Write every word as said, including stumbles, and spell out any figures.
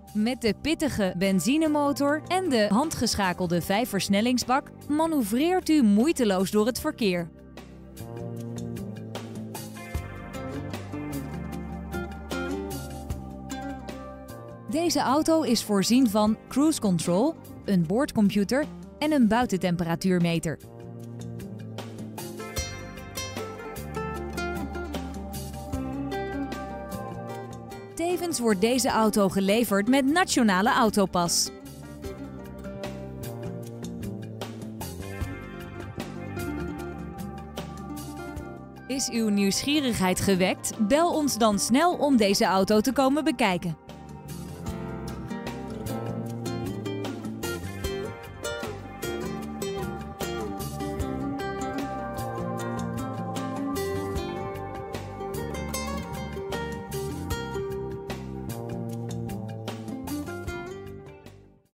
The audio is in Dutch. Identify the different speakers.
Speaker 1: Met de pittige benzinemotor en de handgeschakelde vijfversnellingsbak manoeuvreert u moeiteloos door het verkeer. Deze auto is voorzien van cruise control, een boordcomputer en een buitentemperatuurmeter. Tevens wordt deze auto geleverd met Nationale Autopas. Is uw nieuwsgierigheid gewekt? Bel ons dan snel om deze auto te komen bekijken.